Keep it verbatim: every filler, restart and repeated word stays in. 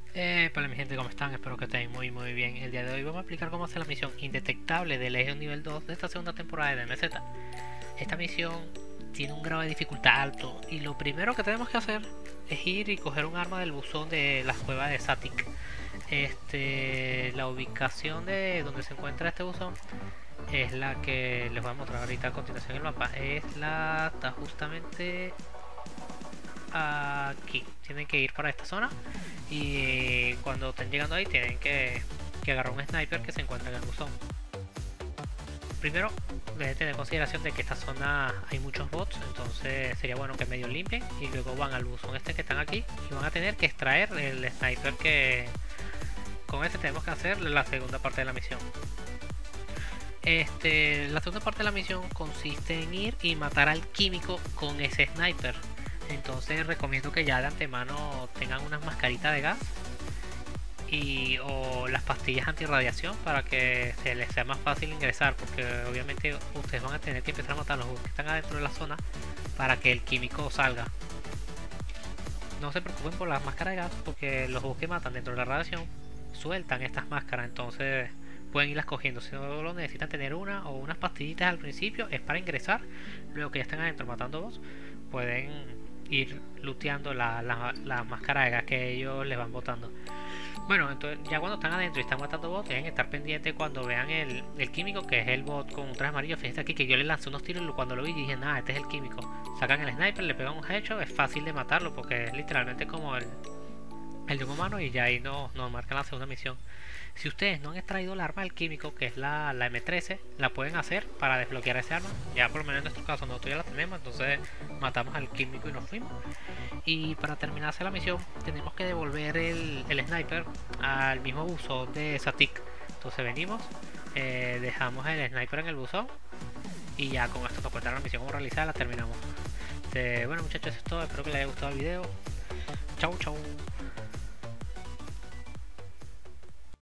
Eh, hola mi gente, ¿cómo están? Espero que estén muy muy bien. El día de hoy vamos a explicar cómo hacer la misión indetectable de Legion nivel dos de esta segunda temporada de D M Z. Esta misión tiene un grado de dificultad alto y lo primero que tenemos que hacer es ir y coger un arma del buzón de las cuevas de Satik. Este, la ubicación de donde se encuentra este buzón es la que les voy a mostrar ahorita a continuación en el mapa. Es la está justamente aquí. Tienen que ir para esta zona y cuando estén llegando ahí tienen que, que agarrar un sniper que se encuentra en el buzón. Primero deben tener consideración de que esta zona hay muchos bots, entonces sería bueno que medio limpien y luego van al buzón este que están aquí y van a tener que extraer el sniper que con este tenemos que hacer la segunda parte de la misión. Este, la segunda parte de la misión consiste en ir y matar al químico con ese sniper. Entonces recomiendo que ya de antemano tengan unas mascaritas de gas y o las pastillas antirradiación para que se les sea más fácil ingresar, porque obviamente ustedes van a tener que empezar a matar a los que están adentro de la zona para que el químico salga. No se preocupen por las máscaras de gas, porque los bugs que matan dentro de la radiación sueltan estas máscaras, entonces pueden irlas cogiendo. Si no lo necesitan tener una o unas pastillitas al principio es para ingresar, luego que ya están adentro matando boss pueden ir looteando la, la, la máscara de gas que ellos les van botando. Bueno, entonces ya cuando están adentro y están matando bots, tienen que estar pendientes cuando vean el, el químico, que es el bot con un traje amarillo. Fíjense aquí que yo le lancé unos tiros y cuando lo vi dije, nada, este es el químico. Sacan el sniper, le pegan un headshot, es fácil de matarlo porque es literalmente como el, el de un humano y ya ahí no, no marcan la segunda misión. Si ustedes no han extraído el arma del químico, que es la, la M trece, la pueden hacer para desbloquear ese arma. Ya por lo menos en nuestro caso nosotros ya la tenemos, entonces matamos al químico y nos fuimos. Y para terminarse la misión tenemos que devolver el, el sniper al mismo buzón de Satik. Entonces venimos, eh, dejamos el sniper en el buzón y ya con esto nos cuenta la misión como realizada, la terminamos. Eh, bueno muchachos, eso es todo, espero que les haya gustado el video. Chau chau.